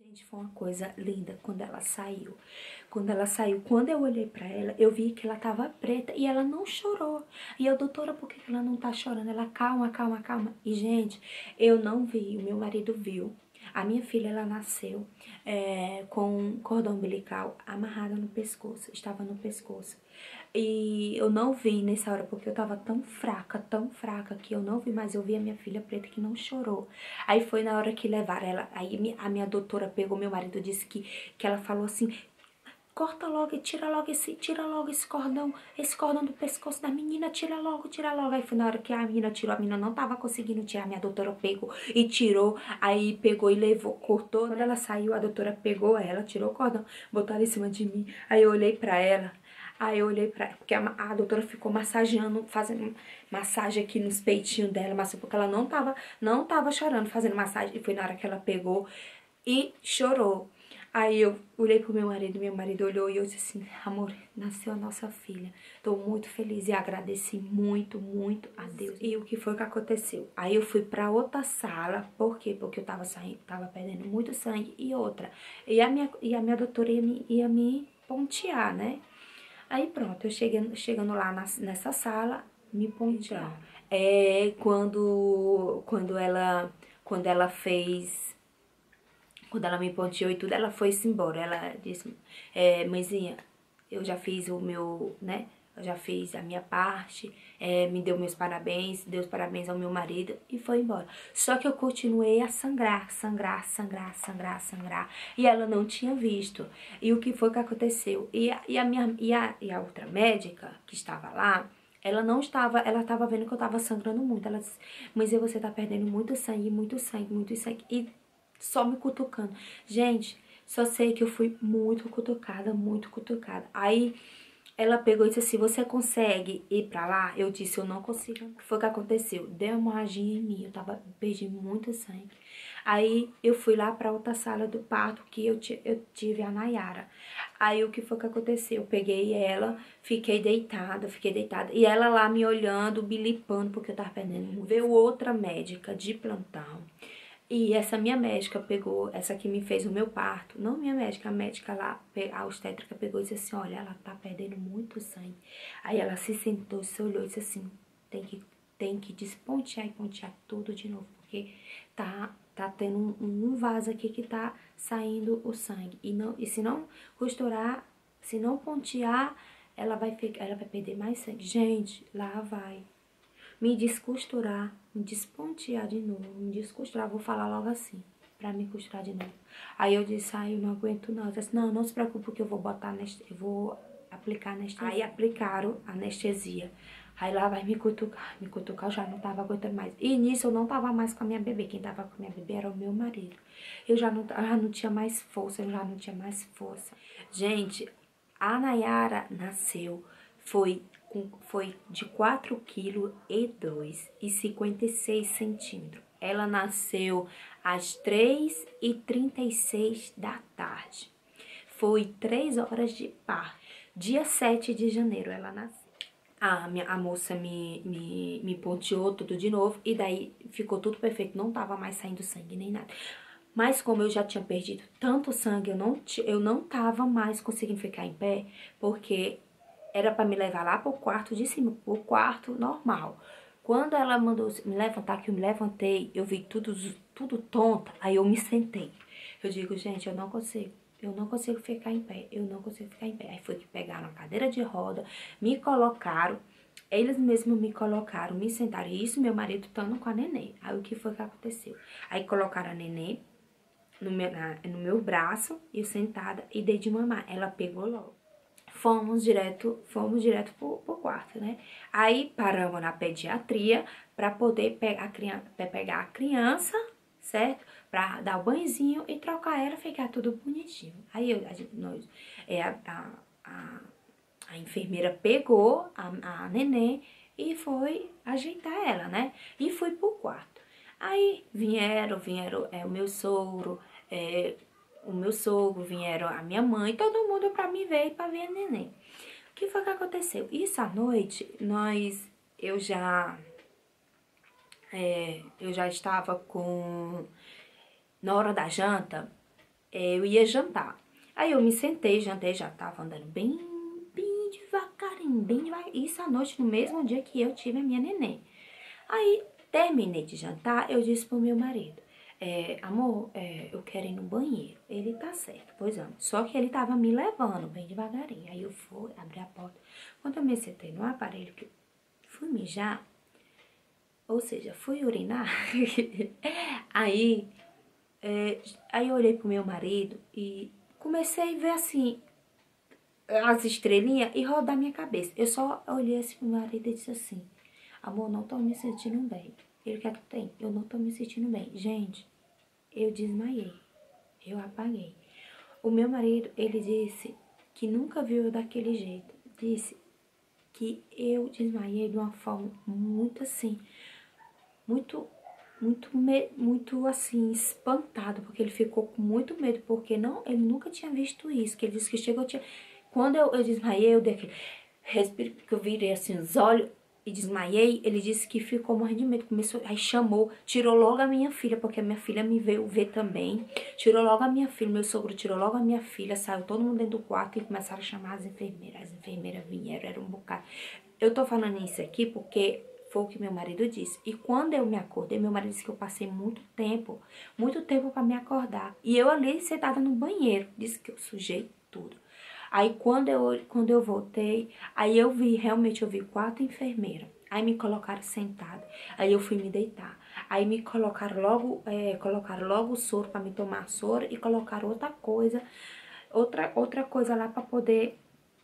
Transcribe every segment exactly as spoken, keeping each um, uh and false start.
Gente, foi uma coisa linda quando ela saiu. Quando ela saiu, quando eu olhei pra ela, eu vi que ela tava preta e ela não chorou. E eu, doutora, por que ela não tá chorando? Ela, calma, calma, calma. E, gente, eu não vi, o meu marido viu. A minha filha, ela nasceu é, com um cordão umbilical amarrado no pescoço, estava no pescoço. E eu não vi nessa hora, porque eu tava tão fraca, tão fraca, que eu não vi, mas eu vi a minha filha preta que não chorou. Aí foi na hora que levaram ela, aí a minha doutora pegou meu marido, disse que, que ela falou assim, corta logo e tira logo esse, tira logo esse cordão, esse cordão do pescoço da menina, tira logo, tira logo. Aí foi na hora que a menina tirou, a menina não tava conseguindo tirar, minha doutora pegou e tirou, aí pegou e levou, cortou. Quando ela saiu, a doutora pegou ela, tirou o cordão, botou ela em cima de mim, aí eu olhei pra ela, aí eu olhei pra ela, porque a, a doutora ficou massageando, fazendo massagem aqui nos peitinhos dela, mas porque ela não tava, não tava chorando, fazendo massagem, e foi na hora que ela pegou e chorou. Aí eu olhei pro meu marido, meu marido olhou e eu disse assim, amor, nasceu a nossa filha. Tô muito feliz e agradeci muito, muito a Deus. E o que foi que aconteceu? Aí eu fui pra outra sala, por quê? Porque eu tava saindo, tava perdendo muito sangue e outra. E a minha, e a minha doutora ia me, ia me pontear, né? Aí pronto, eu cheguei, chegando lá na, nessa sala, me pontear. É quando, quando ela, quando ela fez... Quando ela me ponteou e tudo, ela foi-se embora. Ela disse, é, mãezinha, eu já fiz o meu, né? Eu já fiz a minha parte, é, me deu meus parabéns, deu os parabéns ao meu marido e foi embora. Só que eu continuei a sangrar, sangrar, sangrar, sangrar, sangrar. E ela não tinha visto. E o que foi que aconteceu? E a, e a, minha, e a, e a outra médica que estava lá, ela não estava, ela estava vendo que eu estava sangrando muito. Ela disse, mãezinha, você tá perdendo muito sangue, muito sangue, muito sangue. E só me cutucando. Gente, só sei que eu fui muito cutucada, muito cutucada. Aí ela pegou e disse assim, você consegue ir pra lá? Eu disse, eu não consigo. O que foi que aconteceu? Deu hemorragia em mim, eu tava, perdi muito sangue. Aí eu fui lá pra outra sala do parto que eu, eu tive a Nayara. Aí o que foi que aconteceu? Eu peguei ela, fiquei deitada, fiquei deitada. E ela lá me olhando, me limpando, porque eu tava perdendo muito. Veio outra médica de plantão. E essa minha médica pegou, essa que me fez o meu parto, não minha médica, a médica lá, a obstétrica pegou e disse assim, olha, ela tá perdendo muito sangue. Aí ela se sentou, se olhou e disse assim, tem que, tem que despontear e pontear tudo de novo, porque tá, tá tendo um, um vaso aqui que tá saindo o sangue. E, não, e se não costurar, se não pontear, ela vai, ficar, ela vai perder mais sangue. Gente, lá vai me descosturar, me despontear de novo, me descosturar, vou falar logo assim, pra me costurar de novo. Aí eu disse, ai, eu não aguento não. Eu disse, não, não se preocupe que eu vou botar, anestesia, eu vou aplicar anestesia. Aí aplicaram anestesia. Aí lá vai me cutucar, me cutucar, eu já não tava aguentando mais. E nisso eu não tava mais com a minha bebê, quem tava com a minha bebê era o meu marido. Eu já não, eu já não tinha mais força, eu já não tinha mais força. Gente, a Nayara nasceu, foi... foi de quatro quilos e dois e cinquenta e seis centímetros. Ela nasceu às três e trinta e seis da tarde. Foi três horas de parto. Dia sete de janeiro ela nasceu. A, minha, a moça me, me, me ponteou tudo de novo e daí ficou tudo perfeito. Não tava mais saindo sangue nem nada. Mas como eu já tinha perdido tanto sangue, eu não, eu não tava mais conseguindo ficar em pé, porque era pra me levar lá pro quarto de cima, pro quarto normal. Quando ela mandou me levantar, que eu me levantei, eu vi tudo, tudo tonta, aí eu me sentei. Eu digo, gente, eu não consigo, eu não consigo ficar em pé, eu não consigo ficar em pé. Aí foi que pegaram a cadeira de roda, me colocaram, eles mesmos me colocaram, me sentaram. E isso meu marido estando com a neném. Aí o que foi que aconteceu? Aí colocaram a neném no meu, na, no meu braço, eu sentada, e dei de mamar. Ela pegou logo. Fomos direto, fomos direto pro, pro quarto, né? Aí paramos na pediatria pra poder pegar a, criança, pegar a criança, certo? Pra dar o banhozinho e trocar ela, ficar tudo bonitinho. Aí eu, a, nós, é, a, a, a, a enfermeira pegou a, a neném e foi ajeitar ela, né? E fui pro quarto. Aí vieram, vieram é, o meu sogro, é, o meu sogro, vieram a minha mãe, todo mundo pra me ver e pra ver a neném. O que foi que aconteceu? Isso à noite, nós, eu já, é, eu já estava com, na hora da janta, eu ia jantar. Aí eu me sentei, jantei, já tava andando bem, bem devagarinho, bem devagar. Isso à noite, no mesmo dia que eu tive a minha neném. Aí, terminei de jantar, eu disse pro meu marido, é, amor, é, eu quero ir no banheiro. Ele, tá certo, pois vamos. Só que ele tava me levando bem devagarinho. Aí eu fui, abri a porta. Quando eu me sentei no aparelho, que fui mijar, ou seja, fui urinar, aí, é, aí eu olhei pro meu marido e comecei a ver assim, as estrelinhas e rodar minha cabeça. Eu só olhei assim pro meu marido e disse assim, amor, não tô me sentindo bem. Ele, o que é que tem? Eu não tô me sentindo bem. Gente, eu desmaiei. Eu apaguei. O meu marido, ele disse que nunca viu eu daquele jeito. Disse que eu desmaiei de uma forma muito assim, muito, muito, muito assim, espantado, porque ele ficou com muito medo, porque não, ele nunca tinha visto isso, que ele disse que chegou, tinha... Quando eu, eu desmaiei, eu dei aquele respiro, que eu virei assim os olhos e desmaiei, ele disse que ficou morrendo de medo, começou, aí chamou, tirou logo a minha filha, porque a minha filha me veio ver também, tirou logo a minha filha, meu sogro tirou logo a minha filha, saiu todo mundo dentro do quarto e começaram a chamar as enfermeiras, as enfermeiras vieram, era um bocado. Eu tô falando isso aqui porque foi o que meu marido disse. E quando eu me acordei, meu marido disse que eu passei muito tempo, muito tempo pra me acordar. E eu ali sentada no banheiro, disse que eu sujei tudo. Aí quando eu, quando eu voltei, aí eu vi, realmente eu vi quatro enfermeiras. Aí me colocaram sentada, aí eu fui me deitar. Aí me colocaram logo, é, colocaram logo o soro pra me tomar soro e colocaram outra coisa, outra, outra coisa lá pra poder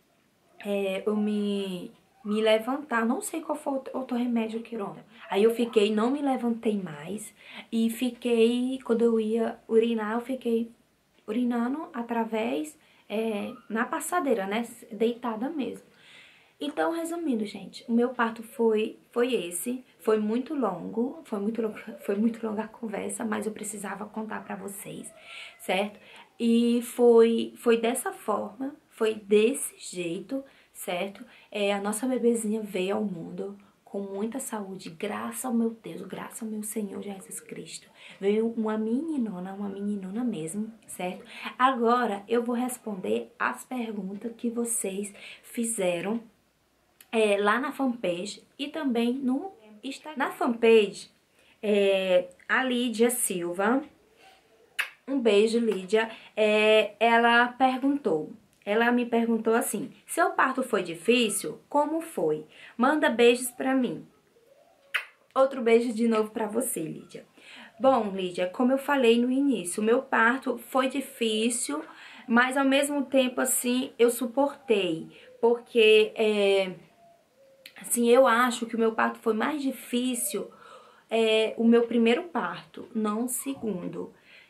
é, eu me... me levantar, não sei qual foi o outro remédio que eu... Aí eu fiquei, não me levantei mais e fiquei, quando eu ia urinar, eu fiquei urinando através, é, na passadeira, né, deitada mesmo. Então, resumindo, gente, o meu parto foi, foi esse, foi muito longo, foi muito, foi muito longa a conversa, mas eu precisava contar pra vocês, certo? E foi, foi dessa forma, foi desse jeito, certo? É, a nossa bebezinha veio ao mundo com muita saúde, graças ao meu Deus, graças ao meu Senhor Jesus Cristo. Veio uma meninona, uma meninona mesmo, certo? Agora eu vou responder as perguntas que vocês fizeram É, lá na fanpage e também no Instagram. Na fanpage, é, a Lídia Silva, um beijo, Lídia, é, ela perguntou, ela me perguntou assim, seu parto foi difícil? Como foi? Manda beijos pra mim. Outro beijo de novo pra você, Lídia. Bom, Lídia, como eu falei no início, o meu parto foi difícil, mas ao mesmo tempo, assim, eu suportei, porque... É, Assim, eu acho que o meu parto foi mais difícil, é, o meu primeiro parto, não o segundo.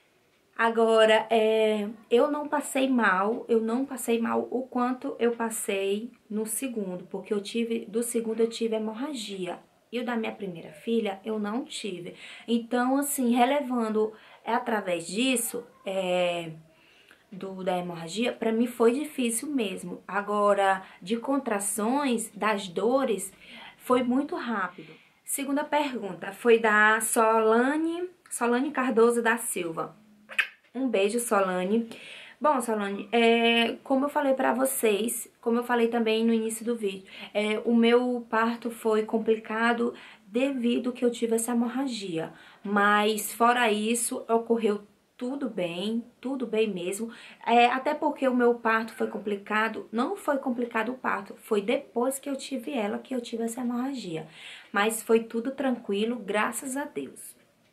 Agora, é, eu não passei mal, eu não passei mal o quanto eu passei no segundo, porque eu tive, do segundo eu tive hemorragia. E o da minha primeira filha, eu não tive. Então, assim, relevando é, através disso, é... Do, da hemorragia, para mim foi difícil mesmo. Agora, de contrações, das dores, foi muito rápido. Segunda pergunta foi da Solane, Solane Cardoso da Silva. Um beijo, Solane. Bom, Solane, é, como eu falei pra vocês, como eu falei também no início do vídeo, é, o meu parto foi complicado devido que eu tive essa hemorragia. Mas, fora isso, ocorreu tudo bem, tudo bem mesmo. É, até porque o meu parto foi complicado, não foi complicado o parto, foi depois que eu tive ela que eu tive essa hemorragia. Mas foi tudo tranquilo, graças a Deus.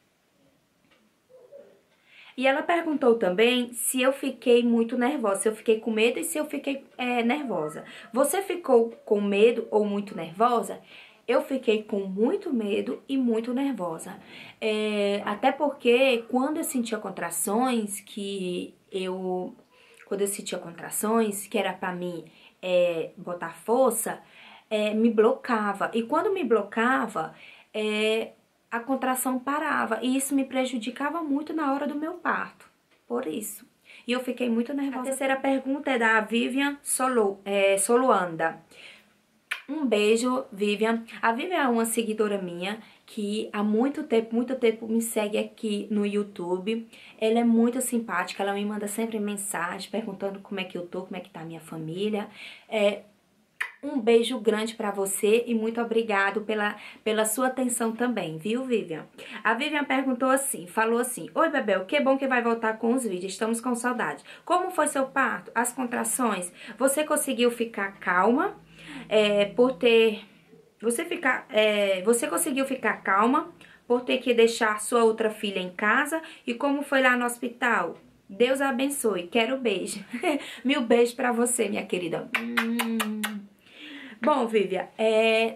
E ela perguntou também se eu fiquei muito nervosa, se eu fiquei com medo e se eu fiquei é, nervosa. Você ficou com medo ou muito nervosa? Eu fiquei com muito medo e muito nervosa. É, até porque quando eu sentia contrações, que eu... Quando eu sentia contrações, que era pra mim é, botar força, é, me blocava. E quando me blocava, é, a contração parava. E isso me prejudicava muito na hora do meu parto. Por isso. E eu fiquei muito nervosa. A terceira pergunta é da Vivian Solo, é, Soluanda. Um beijo, Vivian. A Vivian é uma seguidora minha que há muito tempo, muito tempo me segue aqui no YouTube. Ela é muito simpática, ela me manda sempre mensagem perguntando como é que eu tô, como é que tá a minha família. É, um beijo grande pra você e muito obrigado pela, pela sua atenção também, viu, Vivian? A Vivian perguntou assim, falou assim: oi, Bebel, que bom que vai voltar com os vídeos, estamos com saudade. Como foi seu parto? As contrações? Você conseguiu ficar calma é, por ter... Você, ficar, é, você conseguiu ficar calma por ter que deixar sua outra filha em casa? E como foi lá no hospital? Deus abençoe. Quero beijo. Mil beijos pra você, minha querida. Hum. Bom, Vivian, é,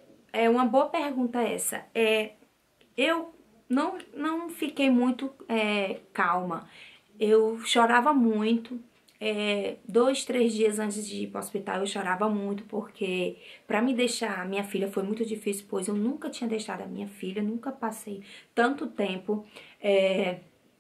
é uma boa pergunta essa. É, eu não, não fiquei muito é, calma. Eu chorava muito. É, dois, três dias antes de ir para o hospital eu chorava muito, porque para me deixar a minha filha foi muito difícil, pois eu nunca tinha deixado a minha filha, nunca passei tanto tempo, é,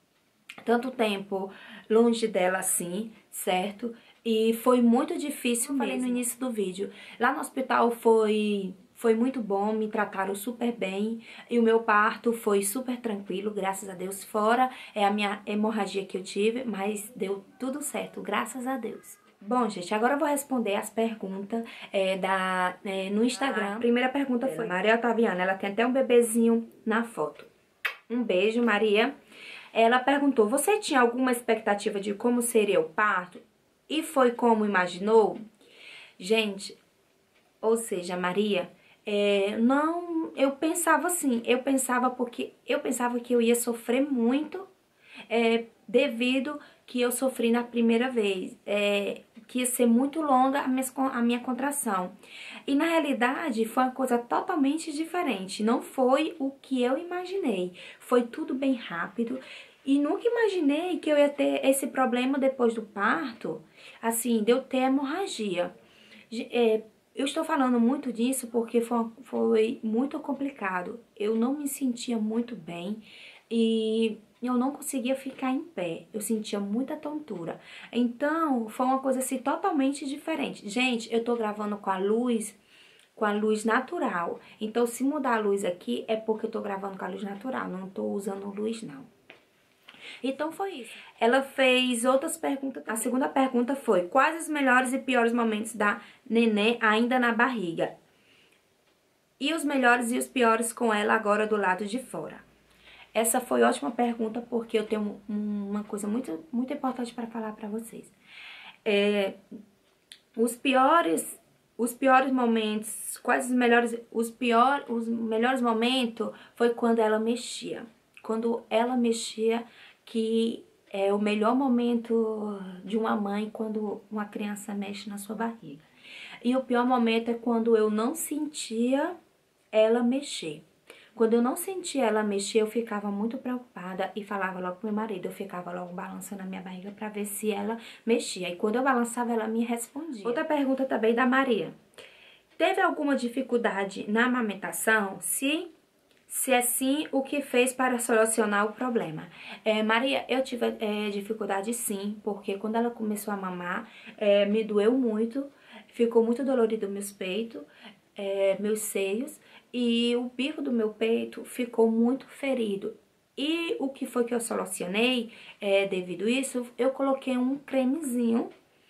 tanto tempo longe dela assim, certo? E foi muito difícil, eu falei no início do vídeo. Lá no hospital foi... Foi muito bom, me trataram super bem e o meu parto foi super tranquilo, graças a Deus. Fora é a minha hemorragia que eu tive, mas deu tudo certo, graças a Deus. Bom, gente, agora eu vou responder as perguntas é, da, é, no Instagram. A primeira pergunta foi Maria Otaviana, ela tem até um bebezinho na foto. Um beijo, Maria. Ela perguntou, você tinha alguma expectativa de como seria o parto? E foi como imaginou? Gente, ou seja, Maria... É, não, eu pensava assim, eu pensava porque eu pensava que eu ia sofrer muito é, devido que eu sofri na primeira vez, é, que ia ser muito longa a minha, a minha contração. E na realidade foi uma coisa totalmente diferente, não foi o que eu imaginei, foi tudo bem rápido. E nunca imaginei que eu ia ter esse problema depois do parto, assim, de eu ter hemorragia. É, Eu estou falando muito disso porque foi, foi muito complicado. Eu não me sentia muito bem e eu não conseguia ficar em pé. Eu sentia muita tontura. Então, foi uma coisa assim totalmente diferente. Gente, eu tô gravando com a luz, com a luz natural. Então, se mudar a luz aqui, é porque eu tô gravando com a luz natural. Não tô usando luz, não. Então foi isso. Ela fez outras perguntas também. A segunda pergunta foi: quais os melhores e piores momentos da neném ainda na barriga? E os melhores e os piores com ela agora do lado de fora? Essa foi ótima pergunta porque eu tenho uma coisa muito, muito importante para falar para vocês. É, os piores... Os piores momentos, quais os melhores, os piores, os melhores momentos foi quando ela mexia. Quando ela mexia, que é o melhor momento de uma mãe quando uma criança mexe na sua barriga. E o pior momento é quando eu não sentia ela mexer. Quando eu não sentia ela mexer, eu ficava muito preocupada e falava logo pro meu marido. Eu ficava logo balançando a minha barriga pra ver se ela mexia. E quando eu balançava, ela me respondia. Outra pergunta também da Maria. Teve alguma dificuldade na amamentação? Se, se é sim, o que fez para solucionar o problema? É, Maria, eu tive é, dificuldade sim, porque quando ela começou a mamar, é, me doeu muito. Ficou muito dolorido meus peitos, é, meus seios. E o bico do meu peito ficou muito ferido. E o que foi que eu solucionei, é, devido a isso, eu coloquei um cremezinho,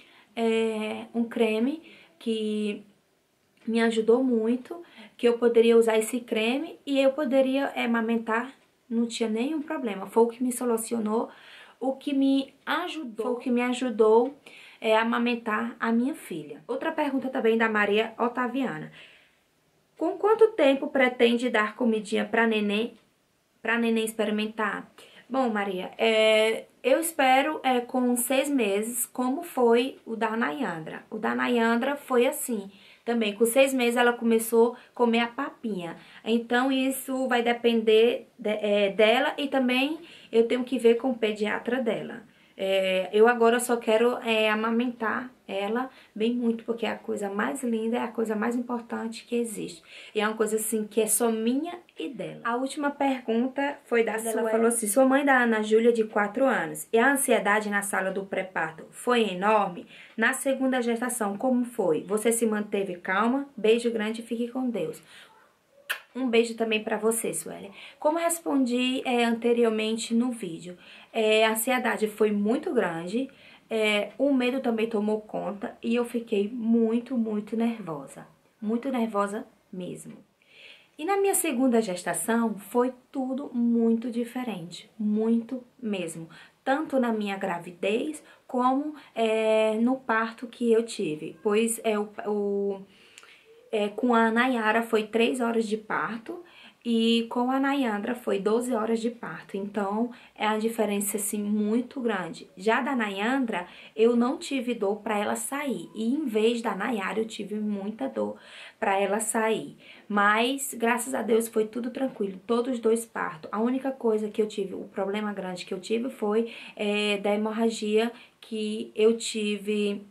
é, um creme que me ajudou muito, que eu poderia usar esse creme e eu poderia é, amamentar, não tinha nenhum problema. Foi o que me solucionou, o que me ajudou, foi o que me ajudou é, a amamentar a minha filha. Outra pergunta também da Maria Otaviana. Com quanto tempo pretende dar comidinha para neném, para neném experimentar? Bom, Maria, é, eu espero é, com seis meses, como foi o da Nayandra. O da Nayandra foi assim, também com seis meses ela começou a comer a papinha. Então isso vai depender de, é, dela e também eu tenho que ver com o pediatra dela. É, eu agora só quero é, amamentar ela bem muito, porque é a coisa mais linda, é a coisa mais importante que existe. E é uma coisa assim que é só minha e dela. A última pergunta foi da sua... Ela falou assim: sua mãe da Ana Júlia de quatro anos, e a ansiedade na sala do pré-parto foi enorme? Na segunda gestação, como foi? Você se manteve calma? Beijo grande e fique com Deus. Um beijo também pra você, Sueli. Como eu respondi é, anteriormente no vídeo, é, a ansiedade foi muito grande, é, o medo também tomou conta e eu fiquei muito, muito nervosa. Muito nervosa mesmo. E na minha segunda gestação foi tudo muito diferente, muito mesmo. Tanto na minha gravidez como é, no parto que eu tive. Pois é, o, o, é, com a Nayara foi três horas de parto e com a Nayandra foi doze horas de parto. Então, é uma diferença, assim, muito grande. Já da Nayandra, eu não tive dor para ela sair. E em vez da Nayara, eu tive muita dor para ela sair. Mas, graças a Deus, foi tudo tranquilo. Todos os dois partos. A única coisa que eu tive, o problema grande que eu tive foi é, da hemorragia que eu tive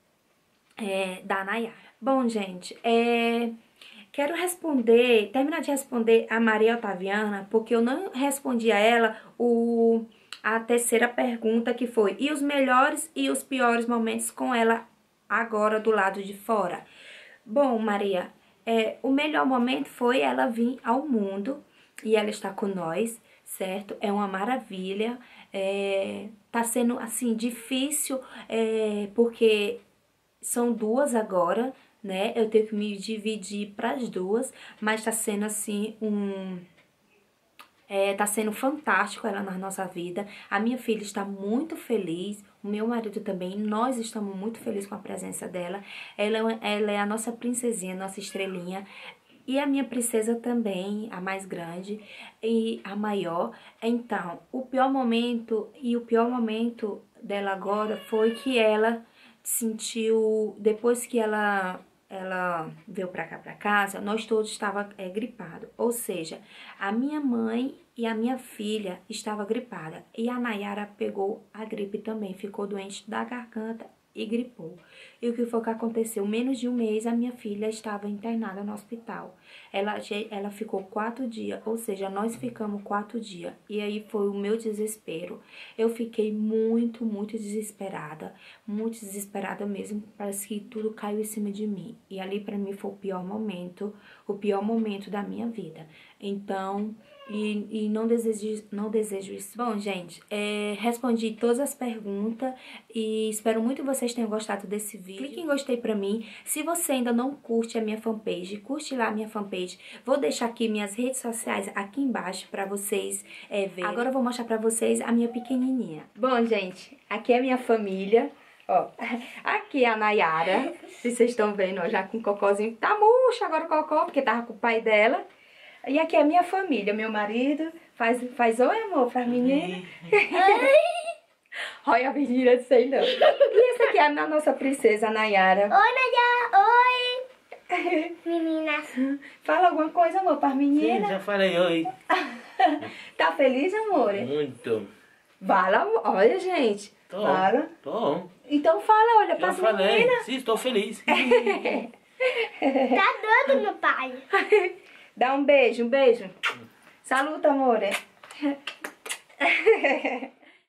é, da Nayara. Bom, gente, é... quero responder, terminar de responder a Maria Otaviana, porque eu não respondi a ela o, a terceira pergunta, que foi: e os melhores e os piores momentos com ela agora do lado de fora? Bom, Maria, é, o melhor momento foi ela vir ao mundo e ela está com nós, certo? É uma maravilha, é, tá sendo, assim, difícil, é, porque são duas agora, né? Eu tenho que me dividir para as duas, mas tá sendo assim um é, tá sendo fantástico ela na nossa vida. A minha filha está muito feliz, o meu marido também, nós estamos muito felizes com a presença dela. Ela, ela é a nossa princesinha, nossa estrelinha. E a minha princesa também, a mais grande e a maior. Então, o pior momento e o pior momento dela agora foi que ela sentiu, depois que ela ela veio pra cá, pra casa, nós todos estava é, gripado. Ou seja, a minha mãe e a minha filha estava gripada. E a Nayara pegou a gripe também, ficou doente da garganta e gripou. E o que foi que aconteceu? Menos de um mês, a minha filha estava internada no hospital. Ela, ela ficou quatro dias, ou seja, nós ficamos quatro dias. E aí foi o meu desespero. Eu fiquei muito, muito desesperada. Muito desesperada mesmo. Parece que tudo caiu em cima de mim. E ali pra mim foi o pior momento, o pior momento da minha vida. Então... E, e não, desejo, não desejo isso. Bom, gente, é, respondi todas as perguntas e espero muito que vocês tenham gostado desse vídeo. Clique em gostei pra mim. Se você ainda não curte a minha fanpage, curte lá a minha fanpage. Vou deixar aqui minhas redes sociais aqui embaixo pra vocês é, verem. Agora eu vou mostrar pra vocês a minha pequenininha. Bom, gente, aqui é a minha família. Ó, aqui é a Nayara. Se vocês estão vendo, ó, já com o cocôzinho. Tá murcho agora o cocô, porque tava com o pai dela. E aqui é a minha família, meu marido faz, faz oi, amor, para as meninas. Olha a menina, sei não. E essa aqui é a nossa princesa, a Nayara. Oi, Nayara, oi. Meninas. Fala alguma coisa, amor, para as meninas. Sim, já falei oi. Tá feliz, amor? Muito. Fala, olha, gente. Tô. Fala. Tô. Então fala, olha, para Já as falei. meninas. Sim, estou feliz. Tá doido, meu pai. Dá um beijo, um beijo. Saluta, amor.